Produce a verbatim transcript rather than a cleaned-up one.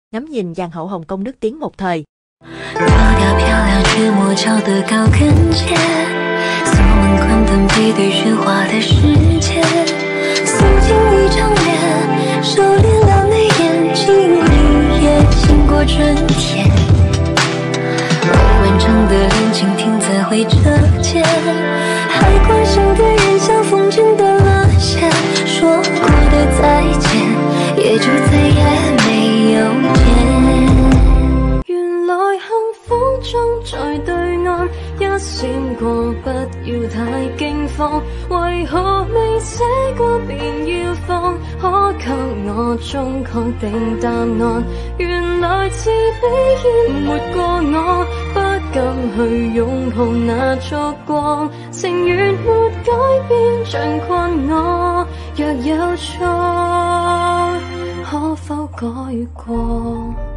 ngắm nhìn giang hậu Hồng Kông nước tiếng một thời. 高调漂亮却磨脚的高跟鞋，锁门关灯背对喧哗的世界，素净一张脸，收敛了眉眼，记录一夜经过春天，未完成的恋情停在回车键，还关心的人像风筝断了线，说过的再见也就再也没有见。原來幸福中在對岸一閃過，不要太驚慌，為何未寫過便要放？可給我種確定答案？原來自卑淹沒過我，不敢去擁抱那燭光，情願沒改變像困我，若有錯可否改過？